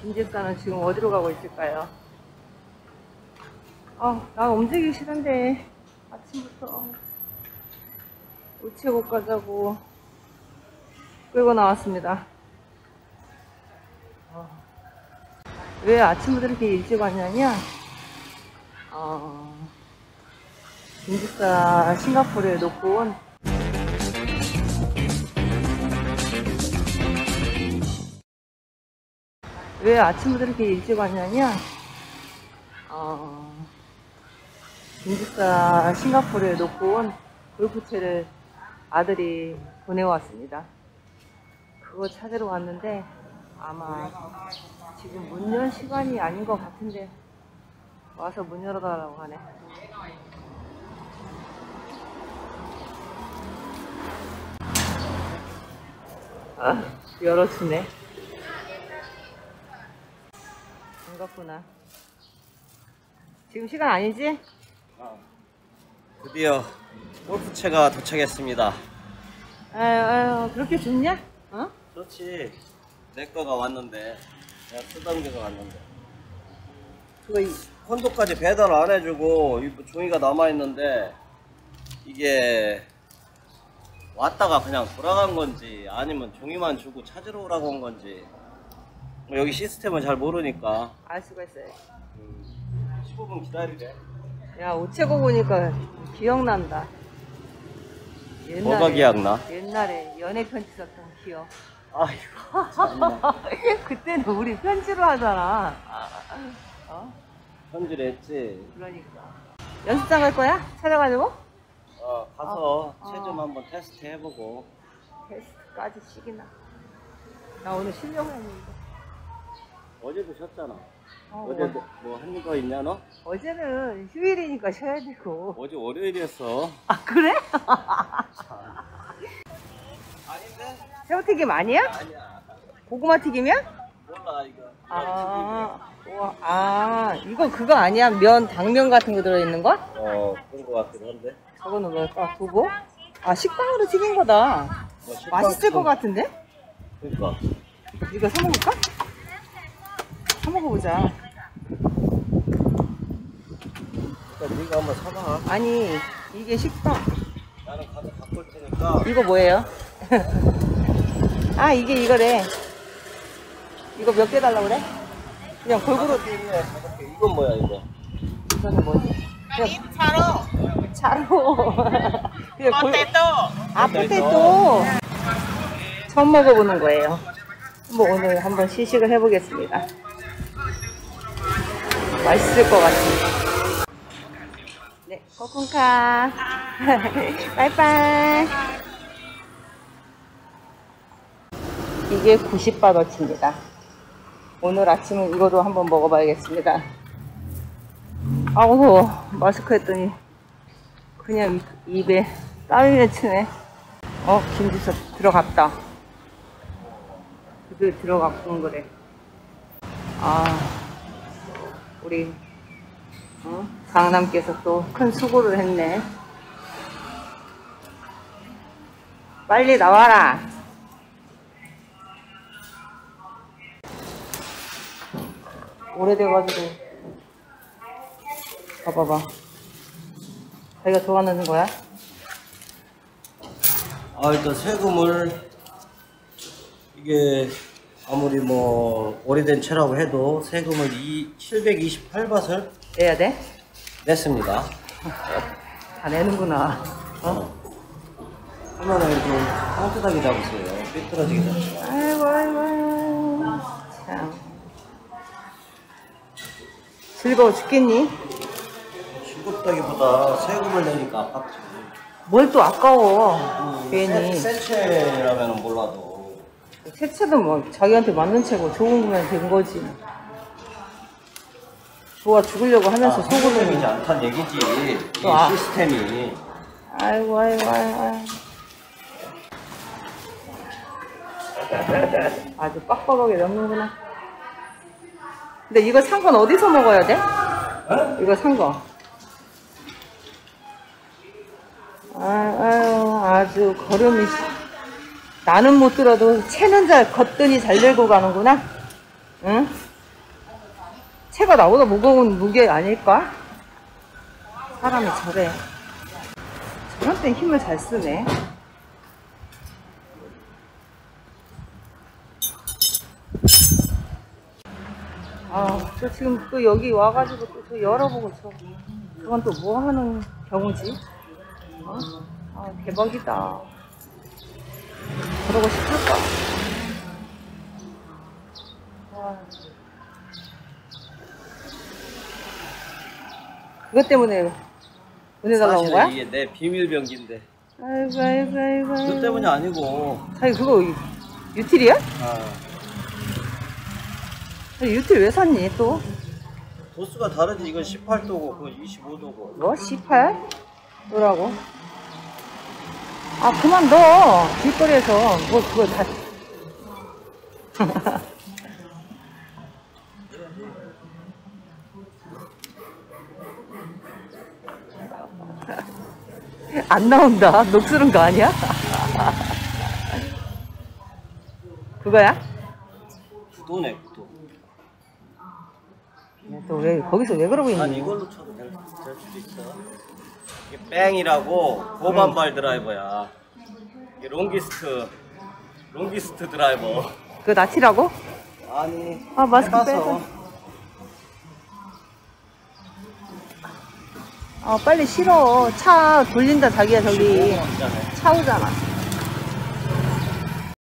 김집사는 지금 어디로 가고 있을까요? 나 움직이기 싫은데 아침부터 우체국 가자고 끌고 나왔습니다. 왜 아침부터 이렇게 일찍 왔냐면 김집사 싱가포르에 놓고 온 왜 아침부터 이렇게 일찍 왔냐면 김집사 싱가포르에 놓고 온 골프채를 아들이 보내왔습니다. 그거 찾으러 왔는데 아마 지금 문 열 시간이 아닌 것 같은데 와서 문 열어달라고 하네. 열어주네. 반갑구나. 지금 시간 아니지? 드디어 골프채가 도착했습니다. 아유, 그렇게 좋냐? 그렇지. 내 거가 왔는데 내가 쓰던 게가 왔는데 그거 콘도까지 배달 안 해주고 종이가 남아있는데 이게 왔다가 그냥 돌아간 건지 아니면 종이만 주고 찾으러 오라고 한 건지 여기 시스템을 잘 모르니까 알 수가 있어요. 15분 기다리래. 야, 우체국 오니까 기억난다. 뭐가 기억나? 옛날에 연애 편지 썼던 기억. 아이고 참나. 그때는 우리 편지로 하잖아. 편지를 했지. 그러니까. 연습장 갈 거야? 찾아가지고? 가서 채 좀 한번 테스트 해보고. 테스트까지 쉬기나. 나 오늘 쉬려고 했는데. 어제도 쉬었잖아. 어제 뭐 한 거 있냐 너? 어제는 휴일이니까 쉬어야 되고. 어제 월요일이었어. 그래? 아닌데? 새우튀김 아니야? 아니야. 고구마 튀김이야? 몰라 이거. 이거 그거 아니야? 당면 같은 거 들어있는 거? 그런 거 같기도 한데. 저거는 뭘까? 두부? 식빵으로 튀긴 거다. 맛있을 것 같은데? 그러니까. 이거 사 먹을까? 사 먹어보자. 일단 네가 한번 사봐. 아니, 이게 식빵. 나는 가서 갖고 올 테니까. 이거 뭐예요? 이게 이거래. 이거 몇 개 달라고 그래? 그냥 골고루. 이건 뭐야 이거? 이거는 뭐지? 차로. 포테토. 포테토. 처음 먹어보는 거예요. 오늘 한번 시식을 해보겠습니다. 맛있을 것 같습니다. 네, 코쿤카. 빠이빠이. 이게 90바더치입니다. 오늘 아침은 이거도 한번 먹어봐야겠습니다. 마스크 했더니 그냥 입에 땀이 맺히네. 김지서 들어갔다. 그들 들어갔군 그래. 우리 장남께서 또 큰 수고를 했네. 빨리 나와라. 오래돼가지고 봐봐봐. 자기가 좋아하는 거야? 일단 세금을 이게 아무리 뭐 오래된 채라고 해도 세금을 728밭을 내야 돼? 냈습니다. 다 내는구나. 화면을 좀 뻥끗하게 잡으세요. 삐뚤어지게 잡지 마. 아이고. 참. 즐거워 죽겠니? 즐겁다기보다 세금을 내니까 아깝지. 뭘 또 아까워. 괜히. 새 채라면 몰라도. 새 채도 뭐 자기한테 맞는 채고 좋은 거면 된 거지. 좋아 죽으려고 하면서 속으로. 시스템이지 않단 얘기지. 이 시스템이. 아이고. 아주 빡빡하게 넣는구나. 근데 이거 산 건 어디서 먹어야 돼? 이거 산 거. 아주 걸음이. 나는 못 들어도 채는 걷더니 잘 들고 가는구나. 응? 채가 나보다 무거운 무게 아닐까? 사람이 저래. 저런 때 힘을 잘 쓰네. 아, 저 지금 또 여기 와가지고 또 저 열어보고 저건 또 뭐 하는 경우지? 어? 아, 대박이다. 그러고 싶을까? 아. 그것 때문에 보내달라고 온 거야? 사실은 이게 내 비밀 병기인데 아이고, 아이고, 아이고. 그것 때문이 아니고 자기 그거 유틸이야? 아, 유틸 왜 샀니 또? 도수가 다르지. 이건 18도고 그건 25도고. 뭐? 18? 뭐라고? 아 그만 넣어. 길거리에서 뭐 그거 다 안 나온다. 녹슬은 거 아니야? 그거야? 구도네 구도. 또 왜 거기서 왜 그러고 난 있니? 이걸로 쳐도 될 수도 있어. 이게 뺑이라고 고반발 드라이버야. 이게 롱기스트 드라이버. 그거 나치라고? 아니 아, 마스크 해봐서. 빼서. 빨리 실어. 차 돌린다 자기야 저기. 15분 차 오잖아.